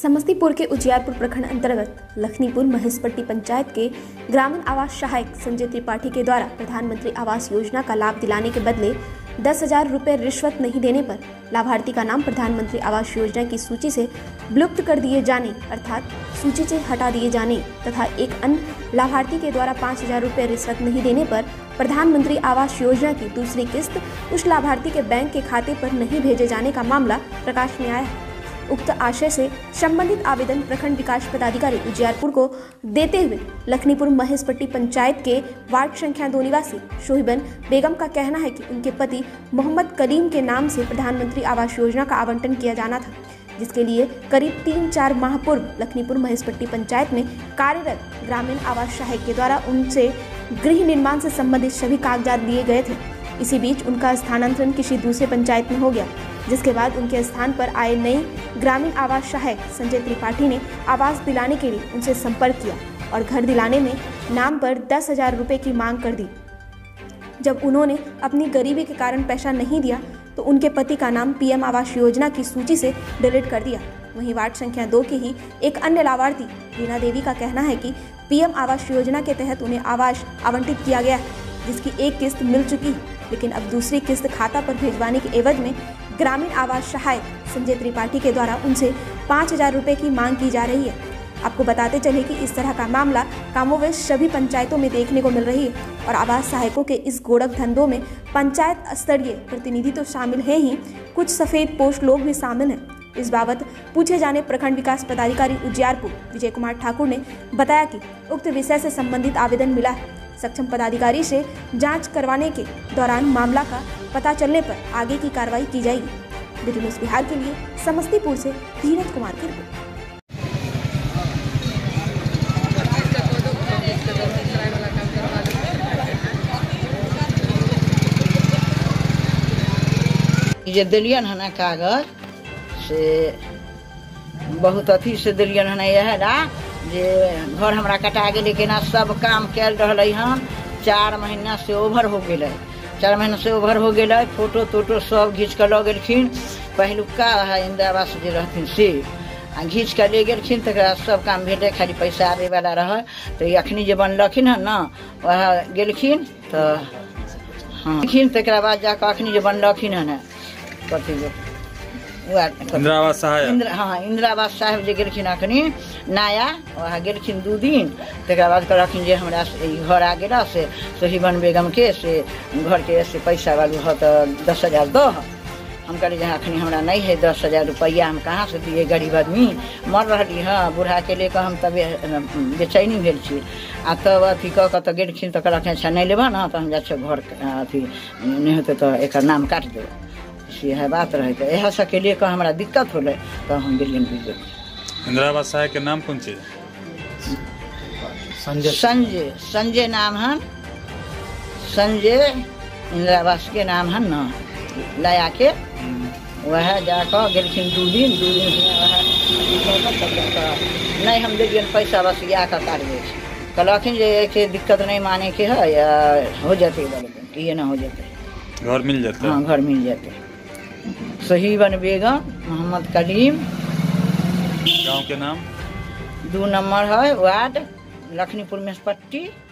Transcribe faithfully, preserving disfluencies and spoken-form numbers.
समस्तीपुर के उजियारपुर प्रखंड अंतर्गत लखनीपुर महेशपट्टी पंचायत के ग्रामीण आवास सहायक संजय त्रिपाठी के द्वारा प्रधानमंत्री आवास योजना का लाभ दिलाने के बदले दस हजार रुपये रिश्वत नहीं देने पर लाभार्थी का नाम प्रधानमंत्री आवास योजना की सूची से विलुप्त कर दिए जाने अर्थात सूची से हटा दिए जाने तथा एक अन्य लाभार्थी के द्वारा पाँच हजार रुपये रिश्वत नहीं देने पर प्रधानमंत्री आवास योजना की दूसरी किस्त उस लाभार्थी के बैंक के खाते पर नहीं भेजे जाने का मामला प्रकाश में आया है। उक्त आशय से संबंधित आवेदन प्रखंड विकास पदाधिकारी उजियारपुर को देते हुए लखनीपुर महेशपट्टी पंचायत के वार्ड संख्या दो निवासी शोहिबन बेगम का कहना है कि उनके पति मोहम्मद कलीम के नाम से प्रधानमंत्री आवास योजना का आवंटन किया जाना था, जिसके लिए करीब तीन चार माह पूर्व लखनीपुर महेशपट्टी पंचायत में कार्यरत ग्रामीण आवास सहायक के द्वारा उनसे गृह निर्माण से संबंधित सभी कागजात दिए गए थे। इसी बीच उनका स्थानांतरण किसी दूसरे पंचायत में हो गया, जिसके बाद उनके स्थान पर आए नए ग्रामीण आवास सहायक संजय त्रिपाठी ने आवास दिलाने के लिए उनसे संपर्क किया और घर दिलाने में नाम पर दस हजार रुपये की मांग कर दी। जब उन्होंने अपनी गरीबी के कारण पैसा नहीं दिया तो उनके पति का नाम पीएम आवास योजना की सूची से डिलीट कर दिया। वहीं वार्ड संख्या दो के ही एक अन्य लाभार्थी रीना देवी का कहना है कि पीएम आवास योजना के तहत उन्हें आवास आवंटित किया गया है, जिसकी एक किस्त मिल चुकी है, लेकिन अब दूसरी किस्त खाता पर भिजवाने के एवज में ग्रामीण आवास सहायक संजय त्रिपाठी के द्वारा उनसे पाँच हजार रुपये की मांग की जा रही है। आपको बताते चले कि इस तरह का मामला कामोवेश सभी पंचायतों में देखने को मिल रही है और आवास सहायकों के इस गोरख धंधों में पंचायत स्तरीय प्रतिनिधि तो शामिल हैं ही, कुछ सफेद पोस्ट लोग भी शामिल हैं। इस बाबत पूछे जाने प्रखंड विकास पदाधिकारी उजियारपुर विजय कुमार ठाकुर ने बताया कि उक्त विषय से संबंधित आवेदन मिला है। सक्षम पदाधिकारी से जांच करवाने के दौरान मामला का पता चलने पर आगे की कार्रवाई की जाएगी। ब्यूरो न्यूज़ बिहार के लिए समस्तीपुर से धीरज कुमार की रिपोर्ट। जे दिलियन है ना कागज से बहुत अथी से दिलियन है ना यह ना जे घर हमरा कटा गए, लेकिन सब काम कैल रही हन। चार महीना से ओवर हो गए, चार महीना से ओवर हो गए। फोटो तोटो सब घींच कर लऽ गेलखिन। पहलुका इंदिरा आवास जे रहथिन से आ घींच कर ले गेलखिन, तकरा सब काम भेले, खाली पैसा आबे वाला रहे। तो अखनी जे बनलखिन हन ना वह गेलखिन तो हाँ तकरा बाद जाकर अखनी जे बनलखिन हन कथी इंदिरा आवास साहब हाँ इंदिरा आवास साहब जे गेलखिन अखनी नया वहाँ गेलखिन दू दिन, तकरा बाद कहलखिन जे हमरा घर आ गया से शोहिबन बेगम के से घर के से पैसा वालू हो तो दस हजार दो। हम कहली जहाँ अखनी हमरा नहीं है दस हजार रुपया, हम कहाँ से दिए, गरीब आदमी मर रही हाँ बूढ़ा के लेकर हम तब बेचैनी भेल छी। आ तब अथी कह के तो गेलखिन तो कहलखिन अच्छा नहीं लेबा ना तो हम जा घर अथी नहीं होते तो एक नाम काट देव। यह बात रहे तो यह सब के लिए का हमारा दिक्कत होले तो हम गेलियन। इंदिरा आवास सहायक के नाम कौन चीज? संजय संजय संजय नाम है, संजय इंदिरा आवास के नाम है ना लाया के वह जाकर गेलखिन दू दिन दू दिन नहीं हम दिलियन पैसा बस या का काट दे। कहलखिन जे दिक्कत नहीं माने के है या हो जाते ये ना हो जाते, घर मिल जाते। हाँ घर मिल जाते। शोहिबन बेगम मोहम्मद कलीम, गांव के नाम दो नंबर है वार्ड लखनीपुर महेशपट्टी।